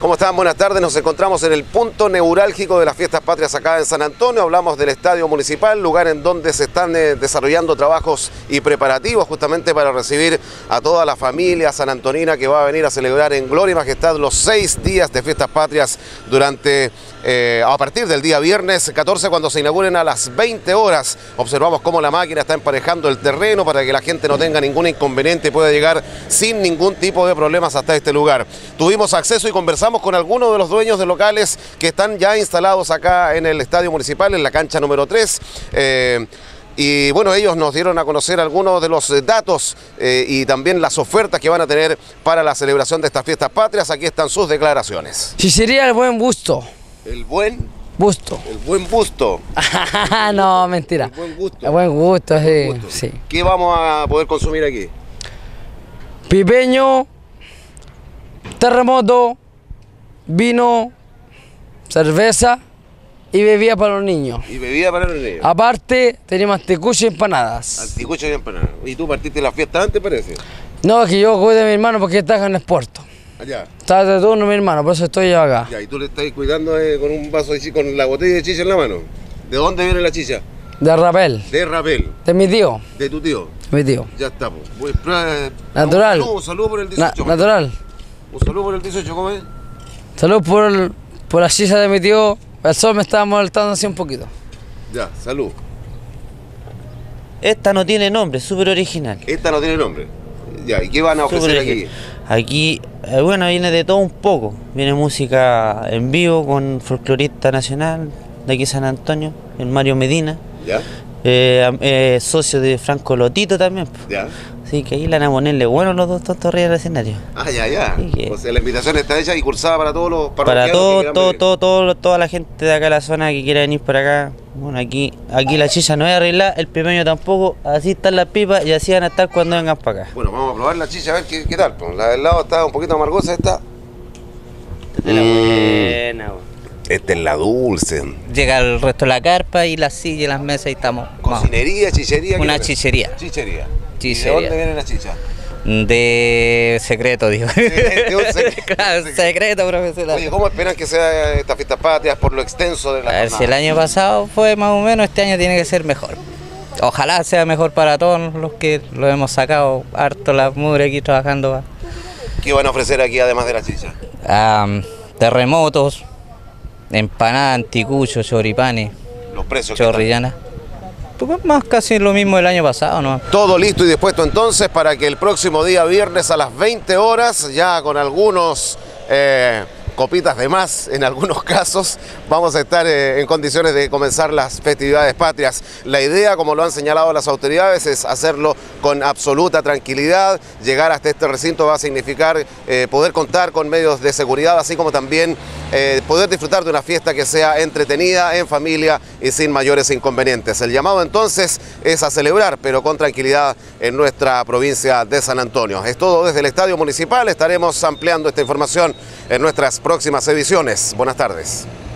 ¿Cómo están? Buenas tardes. Nos encontramos en el punto neurálgico de las fiestas patrias acá en San Antonio. Hablamos del Estadio Municipal, lugar en donde se están desarrollando trabajos y preparativos justamente para recibir a toda la familia sanantonina que va a venir a celebrar en gloria y majestad los 6 días de fiestas patrias a partir del día viernes 14, cuando se inauguren a las 20 horas. Observamos cómo la máquina está emparejando el terreno para que la gente no tenga ningún inconveniente y pueda llegar sin ningún tipo de problemas hasta este lugar. Tuvimos acceso y conversamos con algunos de los dueños de locales que están ya instalados acá en el Estadio Municipal, en la cancha número 3. Y bueno, ellos nos dieron a conocer algunos de los datos y también las ofertas que van a tener para la celebración de estas fiestas patrias. Aquí están sus declaraciones. Sí, sería el buen busto. ¿El buen? Busto. El buen busto. No, mentira. El buen gusto. El buen gusto, sí. Sí. ¿Qué vamos a poder consumir aquí? Pipeño, terremoto, vino, cerveza y bebida para los niños. Y bebida para los niños. Aparte, tenemos anticucho y empanadas. Anticucho y empanadas. ¿Y tú partiste la fiesta antes, parece? No, es que yo cuido de mi hermano porque está en el puerto. Allá. Está de turno mi hermano, por eso estoy yo acá. Ya, y tú le estás cuidando con un vaso de con la botella de chicha en la mano. ¿De dónde viene la chicha? De rapel. De rapel. De mi tío. ¿De tu tío? Mi tío. Ya está, pues. Natural. Un saludo por el 18. Natural. Un saludo por el 18, ¿cómo es? Salud por la chicha de mi tío. El sol me estaba molestando así un poquito. Ya, salud. Esta no tiene nombre, súper original. Esta no tiene nombre. Ya, ¿y qué van a ofrecer aquí? Aquí, bueno, viene de todo un poco. Viene música en vivo con folclorista nacional de aquí San Antonio, el Mario Medina. Ya. Socio de Franco Lotito también. Ya. Así que ahí la van a ponerle bueno los dos tontos arriba del escenario. Ah, ya. Que... O sea, la invitación está hecha y cursada para todos los para toda la gente de acá de la zona que quiera venir para acá. Bueno, aquí la chicha no es arreglada, el pipeño tampoco, así están las pipas y así van a estar cuando vengan para acá. Bueno, vamos a probar la chicha a ver qué tal. Pues la del lado está un poquito amargosa esta. Esta es la buena, Esta es la dulce. Llega el resto de la carpa y las sillas y las mesas y estamos. Cocinería, chichería. Una chichería. Chichería. Chichería. ¿De dónde viene la chicha? De secreto, digo. De un secreto. Claro, secreto profesional. Oye, ¿cómo esperan que sea esta fiesta patria por lo extenso de la A ver, jornada? si el año pasado fue más o menos, este año tiene que ser mejor. Ojalá sea mejor para todos los que lo hemos sacado harto la mugre aquí trabajando. ¿Qué van a ofrecer aquí además de la chicha? Terremotos, empanadas, anticuchos, choripanes, Los precios. chorrillanas. Pues más casi lo mismo del año pasado, ¿no? Todo listo y dispuesto entonces para que el próximo día viernes a las 20 horas, ya con algunos copitas de más en algunos casos, vamos a estar en condiciones de comenzar las festividades patrias. La idea, como lo han señalado las autoridades, es hacerlo con absoluta tranquilidad. Llegar hasta este recinto va a significar poder contar con medios de seguridad, así como también poder disfrutar de una fiesta que sea entretenida, en familia y sin mayores inconvenientes. El llamado entonces es a celebrar, pero con tranquilidad en nuestra provincia de San Antonio. Es todo desde el Estadio Municipal. Estaremos ampliando esta información en nuestras próximas ediciones. Buenas tardes.